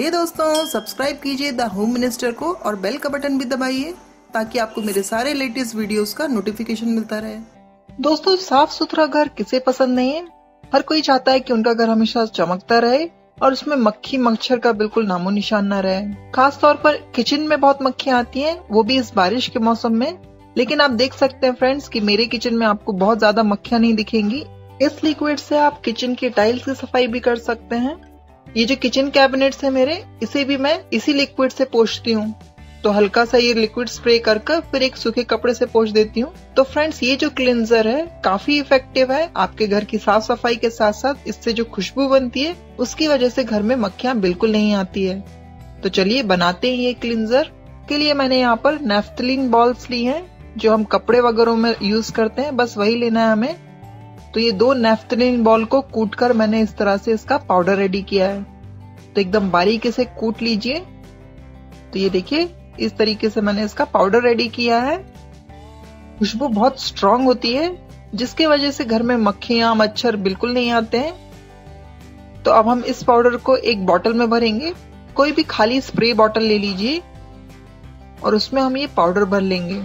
हे दोस्तों, सब्सक्राइब कीजिए the home minister को और बेल का बटन भी दबाइए ताकि आपको मेरे सारे लेटेस्ट वीडियोस का नोटिफिकेशन मिलता रहे। दोस्तों, साफ सुथरा घर किसे पसंद नहीं है। हर कोई चाहता है कि उनका घर हमेशा चमकता रहे और उसमें मक्खी मच्छर का बिल्कुल नामो निशान न रहे। खास तौर पर किचन में बहुत मक्खियां आती हैं, वो भी इस बारिश के मौसम में। लेकिन आप देख सकते हैं फ्रेंड्स कि मेरे किचन में आपको बहुत ज्यादा मक्खियां नहीं दिखेंगी। इस लिक्विड से आप किचन की टाइल्स की सफाई भी कर सकते हैं। ये जो किचन कैबिनेट्स है मेरे, इसे भी मैं इसी लिक्विड से पोंछती हूँ। तो हल्का सा ये लिक्विड स्प्रे कर फिर एक सूखे कपड़े से पोंछ देती हूँ। तो फ्रेंड्स, ये जो क्लींजर है काफी इफेक्टिव है आपके घर की साफ सफाई के साथ साथ इससे जो खुशबू बनती है उसकी वजह से घर में मक्खियां बिल्कुल नहीं आती है। तो चलिए बनाते हैं ये क्लींजर। के लिए मैंने यहाँ पर नेफ्थलीन बॉल्स ली हैं जो हम कपड़े वगैरह में यूज करते हैं, बस वही लेना है हमें। तो ये 2 नेफ्थलीन बॉल को कूट कर मैंने इस तरह से इसका पाउडर रेडी किया है। तो एकदम बारीकी से कूट लीजिए। तो ये देखिए, इस तरीके से मैंने इसका पाउडर रेडी किया है। खुशबू बहुत स्ट्रांग होती है जिसकी वजह से घर में मक्खियां मच्छर बिल्कुल नहीं आते हैं। तो अब हम इस पाउडर को एक बॉटल में भरेंगे। कोई भी खाली स्प्रे बॉटल ले लीजिए और उसमें हम ये पाउडर भर लेंगे।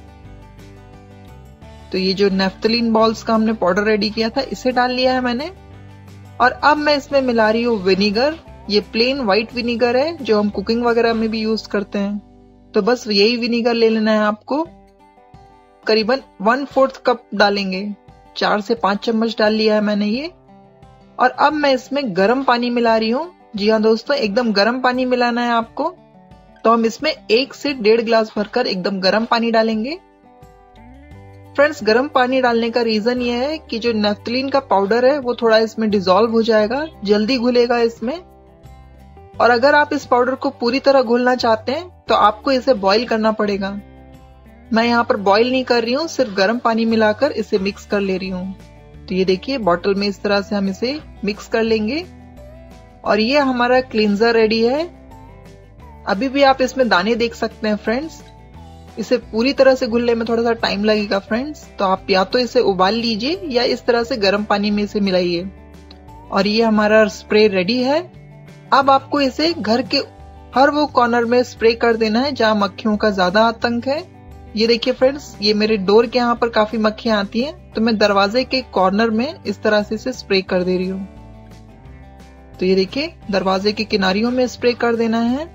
तो ये जो नेफ्थलीन बॉल्स का हमने पाउडर रेडी किया था इसे डाल लिया है मैंने। और अब मैं इसमें मिला रही हूँ विनीगर। ये प्लेन व्हाइट विनीगर है जो हम कुकिंग वगैरह में भी यूज करते हैं। तो बस यही विनीगर ले लेना है आपको। करीबन 1/4 कप डालेंगे। 4 से 5 चम्मच डाल लिया है मैंने ये। और अब मैं इसमें गर्म पानी मिला रही हूँ। जी हाँ दोस्तों, एकदम गर्म पानी मिलाना है आपको। तो हम इसमें 1 से 1.5 गिलास भरकर एकदम गर्म पानी डालेंगे। फ्रेंड्स, गर्म पानी डालने का रीजन ये है कि जो नेफ्थलीन का पाउडर है वो थोड़ा इसमें डिसॉल्व हो जाएगा, जल्दी घुलेगा इसमें। और अगर आप इस पाउडर को पूरी तरह घोलना चाहते हैं तो आपको इसे बॉईल करना पड़ेगा। मैं यहाँ पर बॉईल नहीं कर रही हूँ, सिर्फ गर्म पानी मिलाकर इसे मिक्स कर ले रही हूँ। तो ये देखिए, बॉटल में इस तरह से हम इसे मिक्स कर लेंगे और ये हमारा क्लींजर रेडी है। अभी भी आप इसमें दाने देख सकते हैं फ्रेंड्स। इसे पूरी तरह से घुलने में थोड़ा सा टाइम लगेगा फ्रेंड्स। तो आप या तो इसे उबाल लीजिए या इस तरह से गर्म पानी में इसे मिलाइए। और ये हमारा स्प्रे रेडी है। अब आपको इसे घर के हर वो कॉर्नर में स्प्रे कर देना है जहाँ मक्खियों का ज्यादा आतंक है। ये देखिए फ्रेंड्स, ये मेरे डोर के यहाँ पर काफी मक्खियां आती हैं, तो मैं दरवाजे के कॉर्नर में इस तरह से इसे स्प्रे कर दे रही हूँ। तो ये देखिए, दरवाजे के किनारियों में स्प्रे कर देना है।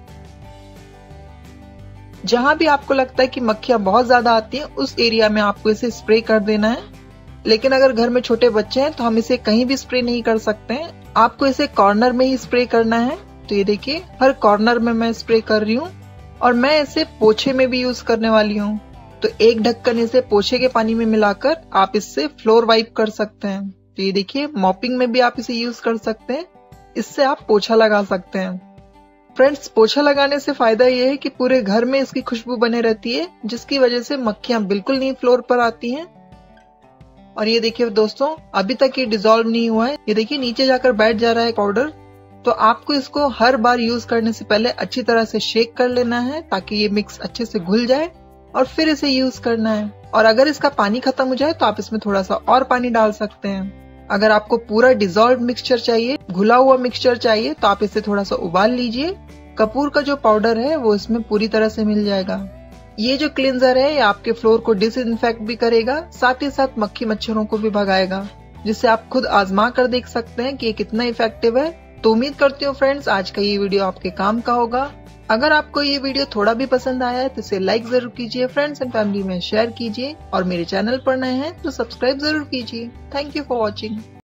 जहां भी आपको लगता है कि मक्खियां बहुत ज्यादा आती हैं उस एरिया में आपको इसे स्प्रे कर देना है। लेकिन अगर घर में छोटे बच्चे हैं तो हम इसे कहीं भी स्प्रे नहीं कर सकते हैं, आपको इसे कॉर्नर में ही स्प्रे करना है। तो ये देखिए, हर कॉर्नर में मैं स्प्रे कर रही हूँ और मैं इसे पोछे में भी यूज करने वाली हूँ। तो एक ढक्कन इसे पोछे के पानी में मिलाकर आप इससे फ्लोर वाइप कर सकते हैं। तो ये देखिए, मॉपिंग में भी आप इसे यूज कर सकते हैं, इससे आप पोछा लगा सकते हैं। फ्रेंड्स, पोछा लगाने से फायदा ये है कि पूरे घर में इसकी खुशबू बने रहती है जिसकी वजह से मक्खियां बिल्कुल नहीं फ्लोर पर आती हैं। और ये देखिए दोस्तों, अभी तक ये डिसॉल्व नहीं हुआ है। ये देखिए, नीचे जाकर बैठ जा रहा है पाउडर। तो आपको इसको हर बार यूज करने से पहले अच्छी तरह से शेक कर लेना है ताकि ये मिक्स अच्छे से घुल जाए और फिर इसे यूज करना है। और अगर इसका पानी खत्म हो जाए तो आप इसमें थोड़ा सा और पानी डाल सकते हैं। अगर आपको पूरा डिसॉल्व मिक्सचर चाहिए, घुला हुआ मिक्सचर चाहिए, तो आप इसे थोड़ा सा उबाल लीजिए। कपूर का जो पाउडर है वो इसमें पूरी तरह से मिल जाएगा। ये जो क्लींजर है ये आपके फ्लोर को डिसइंफेक्ट भी करेगा, साथ ही साथ मक्खी मच्छरों को भी भगाएगा, जिससे आप खुद आजमा कर देख सकते हैं कि ये कितना इफेक्टिव है। तो उम्मीद करती हूँ फ्रेंड्स आज का ये वीडियो आपके काम का होगा। अगर आपको ये वीडियो थोड़ा भी पसंद आया है तो इसे लाइक जरूर कीजिए, फ्रेंड्स एंड फैमिली में शेयर कीजिए और मेरे चैनल पर नए हैं तो सब्सक्राइब जरूर कीजिए। Thank you for watching.